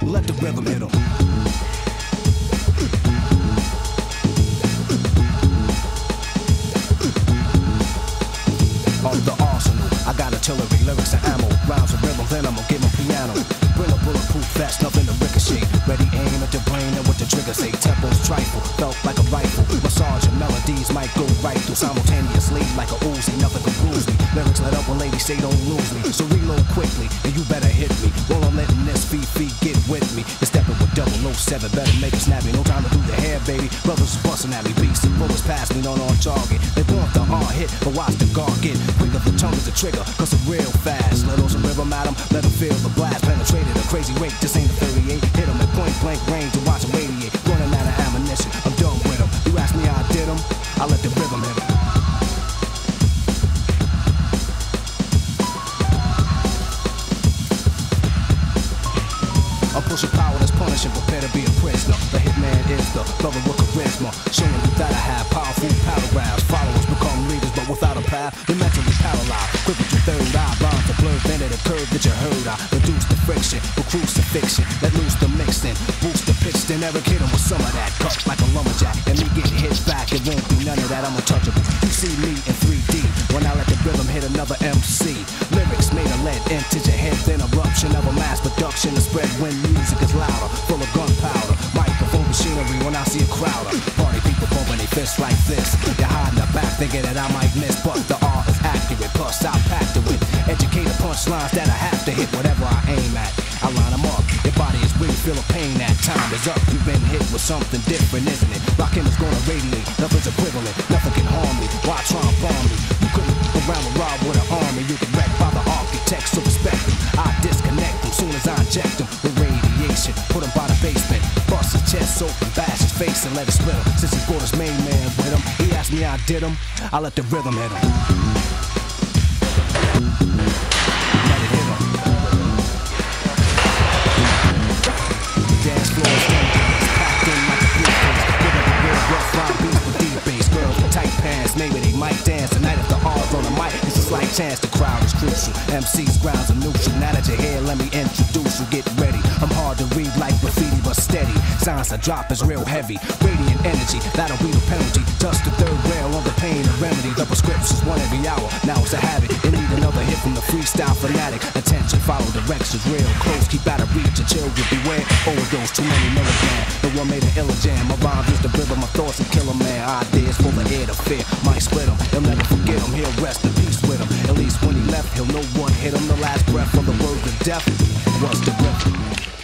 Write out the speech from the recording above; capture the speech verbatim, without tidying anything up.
let the rhythm hit 'em. On the arsenal, I got artillery, lyrics and ammo. Rhymes with rhythm, then I'ma get my piano. Bring a bulletproof vest, nothing to ricochet. Ready aim at the brain and what the trigger say. Tempos trifle, felt like a rifle. Massage and melodies might go right through simultaneously like a Uzi. Nothing can bruise me. Lyrics let up when ladies say don't lose me. So reload quickly and you better hit me. While I'm letting this feet feet get with me. You're stepping with double oh seven, better make it snappy. No time to do the hair, baby. Brothers is busting at me, beats and bullets past me, not on target. They want the hard hit, but watch the guard get quicker. The tongue is the trigger, cause it's real fast. Let those rhythm at 'em, let 'em feel the blast. Penetrated a crazy rate, this ain't a thirty-eight. Hit 'em at point blank range to watch 'em radiate. Running out of ammunition, I'm done with 'em. You ask me how I did 'em, I let the rhythm hit 'em. I'm pushing power that's punishing, prepare to be a prisoner. The hitman is the brother with charisma, showing you that I have powerful paragraphs. Followers become leaders, but without a path, you're mentally paralyzed. Quick with your third eye, bound to blur, bending the curve that you heard. I reduce the friction, with crucifixion, let loose the mixing, boost the pitch, then Eric hit him with some of that. Cut like a lumberjack, and me get hit back, it won't be none of that, I'm untouchable. You see me in three D, when I let the rhythm hit another M C. Lyrics made of lead into your head, then eruption of a mass production to spread when music is louder, full of gunpowder. Microphone machinery when I see a crowd of party people bumping their fists like this. You're hiding the back thinking that I might miss, but the art is accurate. Plus I packed it with educated punchlines that I have to hit whatever I aim at. I line them up. Your body is really feel a pain. That time is up. You've been hit with something different, isn't it? Rockin' is gonna radiate. Nothing's equivalent. Nothing can harm me. Why try and bomb me? You couldn't go around with Rob with an army. You get wrecked by the architects, so respect them. I disconnect them soon as I inject them with radiation. Put him by the basement. Bust his chest open, bash his face and let it split him. Since he brought his main man with him, he asked me how I did him. I let the rhythm hit him. Let it hit him. The dance floor is empty. It's packed in like a briefcase. Give it a real rough rhyme beats with deep bass. Girls with tight pants, maybe they might dance tonight if the hard's on the mic. It's a slight chance the crowd is crucial. M C's grounds are neutral. Now that you're here, let me introduce you. Get ready. I'm hard to read like graffiti, but steady. Signs I drop is real heavy. Radiant energy, that'll be the penalty. Touch the third rail on the pain and remedy. The prescription's one every hour. Now it's a habit. You need another hit from the freestyle fanatic. Attention, follow directions real close. Keep out of reach of children. Beware. Overdose, too many milligrams. The one made an illa jam. My rhymes is the rhythm, my thoughts and kill 'em, man. Ideas full of air to fear. Might split 'em. He'll never forget 'em. He'll rest in peace with 'em. At least when he left, he'll know what hit him. The last breath of the words of death was the rhythm.